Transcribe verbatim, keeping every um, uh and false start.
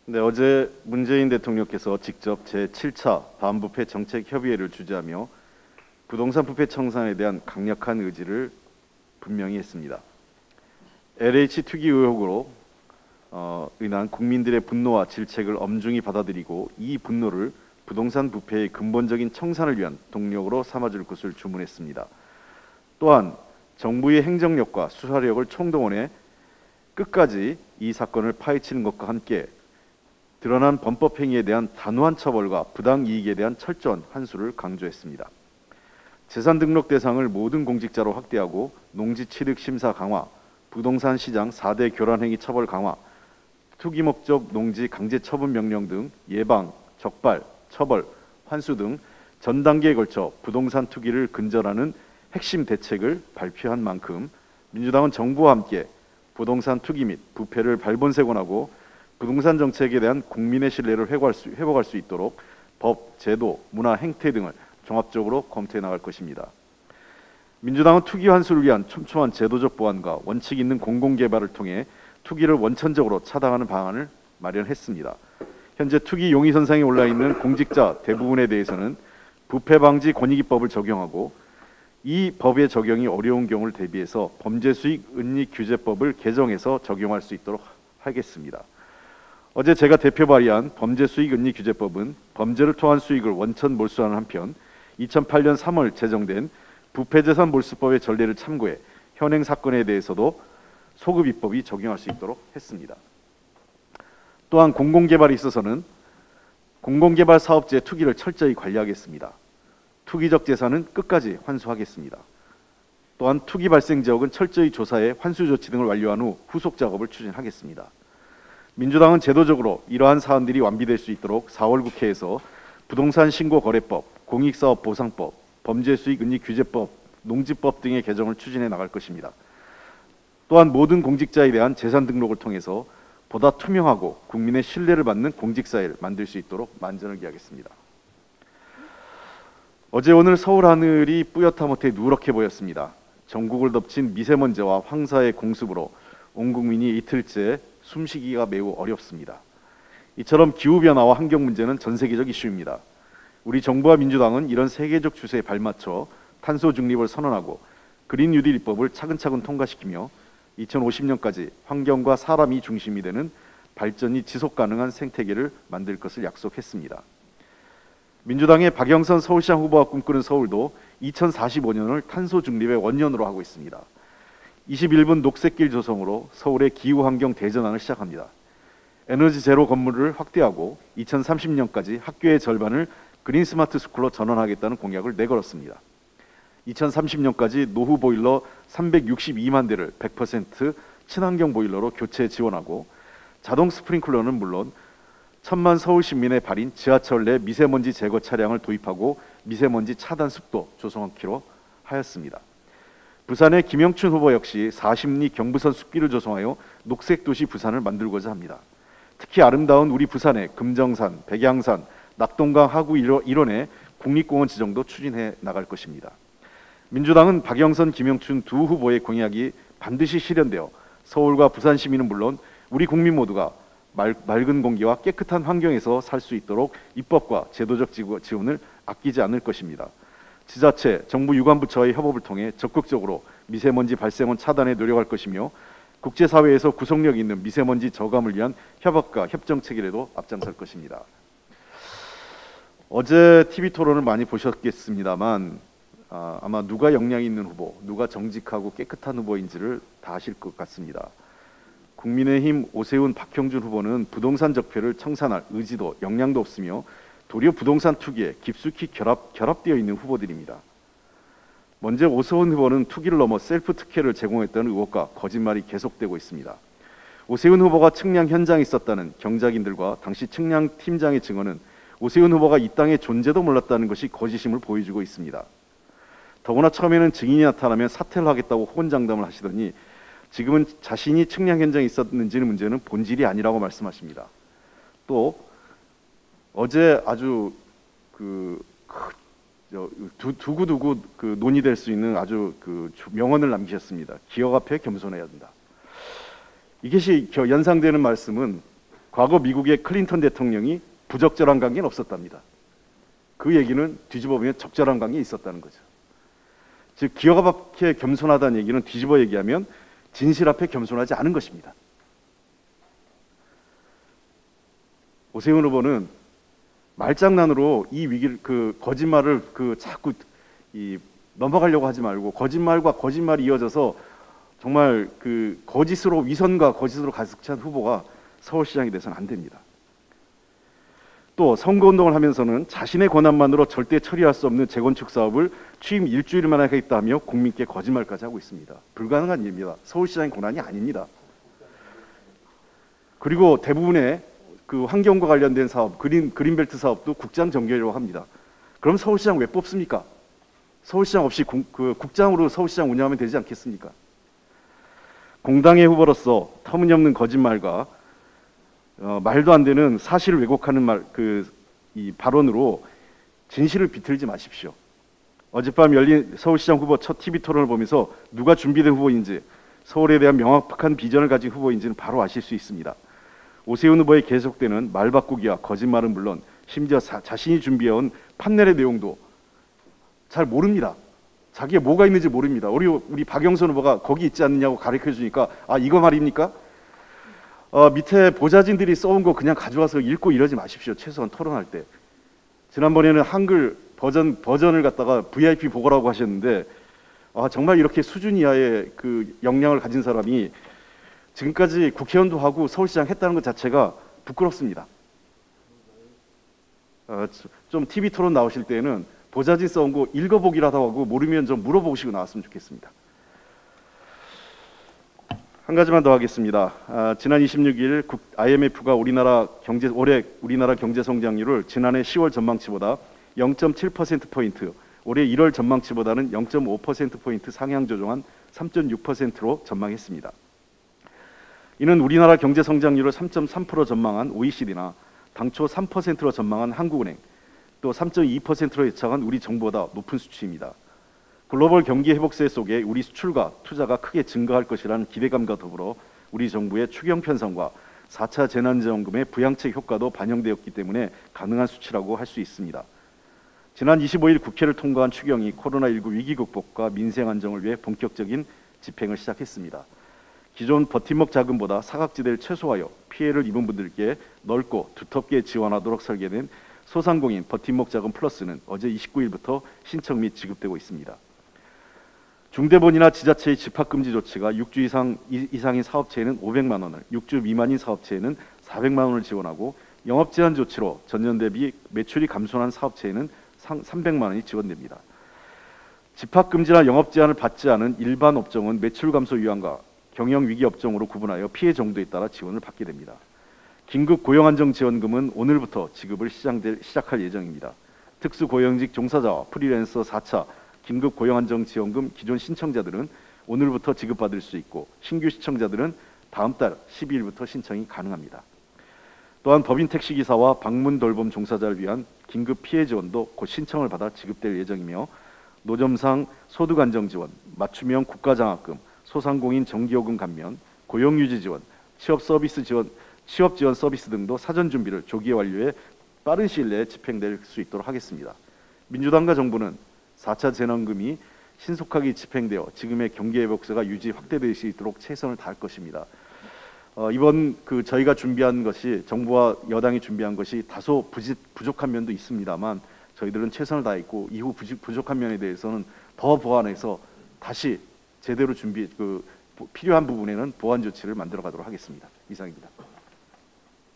네, 어제 문재인 대통령께서 직접 제칠 차 반부패 정책협의회를 주재하며 부동산 부패 청산에 대한 강력한 의지를 분명히 했습니다. 엘에이치 투기 의혹으로 어, 인한 국민들의 분노와 질책을 엄중히 받아들이고 이 분노를 부동산 부패의 근본적인 청산을 위한 동력으로 삼아줄 것을 주문했습니다. 또한 정부의 행정력과 수사력을 총동원해 끝까지 이 사건을 파헤치는 것과 함께 드러난 범법행위에 대한 단호한 처벌과 부당이익에 대한 철저한 환수를 강조했습니다. 재산 등록 대상을 모든 공직자로 확대하고 농지취득 심사 강화, 부동산 시장 사 대 교란행위 처벌 강화, 투기 목적 농지 강제 처분 명령 등 예방, 적발, 처벌, 환수 등 전 단계에 걸쳐 부동산 투기를 근절하는 핵심 대책을 발표한 만큼 민주당은 정부와 함께 부동산 투기 및 부패를 발본색원하고 부동산 정책에 대한 국민의 신뢰를 회복할 수, 회복할 수 있도록 법, 제도, 문화, 행태 등을 종합적으로 검토해 나갈 것입니다. 민주당은 투기 환수를 위한 촘촘한 제도적 보완과 원칙 있는 공공개발을 통해 투기를 원천적으로 차단하는 방안을 마련했습니다. 현재 투기 용의선상에 올라있는 공직자 대부분에 대해서는 부패방지 권익위법을 적용하고 이 법의 적용이 어려운 경우를 대비해서 범죄수익 은닉규제법을 개정해서 적용할 수 있도록 하겠습니다. 어제 제가 대표 발의한 범죄수익은닉규제법은 범죄를 통한 수익을 원천 몰수하는 한편 이천팔 년 삼월 제정된 부패재산 몰수법의 전례를 참고해 현행 사건에 대해서도 소급입법이 적용할 수 있도록 했습니다. 또한 공공개발에 있어서는 공공개발 사업자의 투기를 철저히 관리하겠습니다. 투기적 재산은 끝까지 환수하겠습니다. 또한 투기 발생 지역은 철저히 조사해 환수 조치 등을 완료한 후 후속 작업을 추진하겠습니다. 민주당은 제도적으로 이러한 사안들이 완비될 수 있도록 사월 국회에서 부동산 신고거래법, 공익사업 보상법, 범죄수익은닉규제법, 농지법 등의 개정을 추진해 나갈 것입니다. 또한 모든 공직자에 대한 재산 등록을 통해서 보다 투명하고 국민의 신뢰를 받는 공직사회를 만들 수 있도록 만전을 기하겠습니다. 어제 오늘 서울 하늘이 뿌옇다 못해 누렇게 보였습니다. 전국을 덮친 미세먼지와 황사의 공습으로 온 국민이 이틀째 숨쉬기가 매우 어렵습니다. 이처럼 기후변화와 환경 문제는 전 세계적 이슈입니다. 우리 정부와 민주당은 이런 세계적 추세에 발맞춰 탄소 중립을 선언하고 그린 뉴딜 입법을 차근차근 통과시키며 이천오십 년까지 환경과 사람이 중심이 되는 발전이 지속 가능한 생태계를 만들 것을 약속했습니다. 민주당의 박영선 서울시장 후보가 꿈꾸는 서울도 이천사십오 년을 탄소 중립의 원년으로 하고 있습니다. 이십일 분 녹색길 조성으로 서울의 기후환경 대전환을 시작합니다. 에너지 제로 건물을 확대하고 이천삼십 년까지 학교의 절반을 그린 스마트 스쿨로 전환하겠다는 공약을 내걸었습니다. 이천삼십 년까지 노후 보일러 삼백육십이만 대를 백 퍼센트 친환경 보일러로 교체 지원하고 자동 스프링클러는 물론 천만 서울 시민의 발인 지하철 내 미세먼지 제거 차량을 도입하고 미세먼지 차단 숲도 조성하기로 하였습니다. 부산의 김영춘 후보 역시 사십 리 경부선 숲길을 조성하여 녹색 도시 부산을 만들고자 합니다. 특히 아름다운 우리 부산의 금정산, 백양산, 낙동강 하구 일원의 국립공원 지정도 추진해 나갈 것입니다. 민주당은 박영선, 김영춘 두 후보의 공약이 반드시 실현되어 서울과 부산 시민은 물론 우리 국민 모두가 말, 맑은 공기와 깨끗한 환경에서 살 수 있도록 입법과 제도적 지원을 아끼지 않을 것입니다. 지자체, 정부 유관부처의 협업을 통해 적극적으로 미세먼지 발생원 차단에 노력할 것이며 국제사회에서 구속력 있는 미세먼지 저감을 위한 협업과 협정 체결에도 앞장설 것입니다. 어제 티비 토론을 많이 보셨겠습니다만 아, 아마 누가 역량 있는 후보, 누가 정직하고 깨끗한 후보인지를 다 아실 것 같습니다. 국민의힘 오세훈, 박형준 후보는 부동산 적폐를 청산할 의지도 역량도 없으며 도리어 부동산 투기에 깊숙이 결합, 결합되어 있는 후보들입니다. 먼저 오세훈 후보는 투기를 넘어 셀프 특혜를 제공했다는 의혹과 거짓말이 계속되고 있습니다. 오세훈 후보가 측량 현장에 있었다는 경작인들과 당시 측량 팀장의 증언은 오세훈 후보가 이 땅의 존재도 몰랐다는 것이 거짓임을 보여주고 있습니다. 더구나 처음에는 증인이 나타나면 사퇴를 하겠다고 호언장담을 하시더니 지금은 자신이 측량 현장에 있었는지는 문제는 본질이 아니라고 말씀하십니다. 또 어제 아주 그 두, 두고두고 그 논의될 수 있는 아주 그 명언을 남기셨습니다. 기억 앞에 겸손해야 된다. 이것이 연상되는 말씀은 과거 미국의 클린턴 대통령이 부적절한 관계는 없었답니다. 그 얘기는 뒤집어 보면 적절한 관계가 있었다는 거죠. 즉 기억 앞에 겸손하다는 얘기는 뒤집어 얘기하면 진실 앞에 겸손하지 않은 것입니다. 오세훈 후보는 말장난으로 이 위기를 그 거짓말을 그 자꾸 이 넘어가려고 하지 말고 거짓말과 거짓말이 이어져서 정말 그 거짓으로 위선과 거짓으로 가득 찬 후보가 서울시장이 돼서는 안 됩니다. 또 선거운동을 하면서는 자신의 권한만으로 절대 처리할 수 없는 재건축 사업을 취임 일주일 만에 하겠다며 국민께 거짓말까지 하고 있습니다. 불가능한 일입니다. 서울시장의 권한이 아닙니다. 그리고 대부분의 그 환경과 관련된 사업, 그린, 그린벨트 사업도 국장 정결이라고 합니다. 그럼 서울시장 왜 뽑습니까? 서울시장 없이 공, 그 국장으로 서울시장 운영하면 되지 않겠습니까? 공당의 후보로서 터무니없는 거짓말과 어, 말도 안 되는 사실을 왜곡하는 말, 그, 이 발언으로 진실을 비틀지 마십시오. 어젯밤 열린 서울시장 후보 첫 티비 토론을 보면서 누가 준비된 후보인지, 서울에 대한 명확한 비전을 가진 후보인지는 바로 아실 수 있습니다. 오세훈 후보의 계속되는 말 바꾸기와 거짓말은 물론 심지어 사, 자신이 준비해온 판넬의 내용도 잘 모릅니다. 자기에 뭐가 있는지 모릅니다. 우리, 우리 박영선 후보가 거기 있지 않느냐고 가르쳐 주니까 아 이거 말입니까? 어, 밑에 보좌진들이 써온 거 그냥 가져와서 읽고 이러지 마십시오. 최소한 토론할 때. 지난번에는 한글 버전, 버전을 갖다가 브이아이피 보고라고 하셨는데 아, 정말 이렇게 수준 이하의 그 역량을 가진 사람이 지금까지 국회의원도 하고 서울시장 했다는 것 자체가 부끄럽습니다. 어, 좀 티비 토론 나오실 때는 보좌진 써온 거 읽어보기라도 하고 모르면 좀 물어보시고 나왔으면 좋겠습니다. 한 가지만 더 하겠습니다. 아, 지난 이십육 일 국, 아이엠에프가 우리나라 경제 올해 우리나라 경제 성장률을 지난해 시월 전망치보다 영 점 칠 퍼센트 포인트, 올해 일월 전망치보다는 영 점 오 퍼센트 포인트 상향 조정한 삼 점 육 퍼센트로 전망했습니다. 이는 우리나라 경제 성장률을 삼 점 삼 퍼센트 전망한 오이시디나 당초 삼 퍼센트로 전망한 한국은행, 또 삼 점 이 퍼센트로 예측한 우리 정부보다 높은 수치입니다. 글로벌 경기 회복세 속에 우리 수출과 투자가 크게 증가할 것이라는 기대감과 더불어 우리 정부의 추경 편성과 사 차 재난지원금의 부양책 효과도 반영되었기 때문에 가능한 수치라고 할 수 있습니다. 지난 이십오 일 국회를 통과한 추경이 코로나십구 위기 극복과 민생 안정을 위해 본격적인 집행을 시작했습니다. 기존 버팀목 자금보다 사각지대를 최소화하여 피해를 입은 분들께 넓고 두텁게 지원하도록 설계된 소상공인 버팀목 자금 플러스는 어제 이십구 일부터 신청 및 지급되고 있습니다. 중대본이나 지자체의 집합금지 조치가 육 주 이상, 이상인 사업체에는 오백만 원을, 육 주 미만인 사업체에는 사백만 원을 지원하고 영업제한 조치로 전년 대비 매출이 감소한 사업체에는 삼백만 원이 지원됩니다. 집합금지나 영업제한을 받지 않은 일반 업종은 매출 감소 위험과 경영위기 업종으로 구분하여 피해 정도에 따라 지원을 받게 됩니다. 긴급 고용안정지원금은 오늘부터 지급을 시작될, 시작할 예정입니다. 특수고용직 종사자와 프리랜서 사 차 긴급 고용안정지원금 기존 신청자들은 오늘부터 지급받을 수 있고 신규 신청자들은 다음 달 십이 일부터 신청이 가능합니다. 또한 법인 택시기사와 방문 돌봄 종사자를 위한 긴급 피해 지원도 곧 신청을 받아 지급될 예정이며 노점상 소득안정지원, 맞춤형 국가장학금, 소상공인 정기요금 감면, 고용유지 지원, 취업 서비스 지원, 취업 지원 서비스 등도 사전 준비를 조기에 완료해 빠른 시일 내에 집행될 수 있도록 하겠습니다. 민주당과 정부는 사 차 재난금이 신속하게 집행되어 지금의 경기 회복세가 유지 확대될 수 있도록 최선을 다할 것입니다. 어, 이번 그 저희가 준비한 것이 정부와 여당이 준비한 것이 다소 부지, 부족한 면도 있습니다만 저희들은 최선을 다했고 이후 부지, 부족한 면에 대해서는 더 보완해서 다시 제대로 준비 그 필요한 부분에는 보완 조치를 만들어 가도록 하겠습니다. 이상입니다.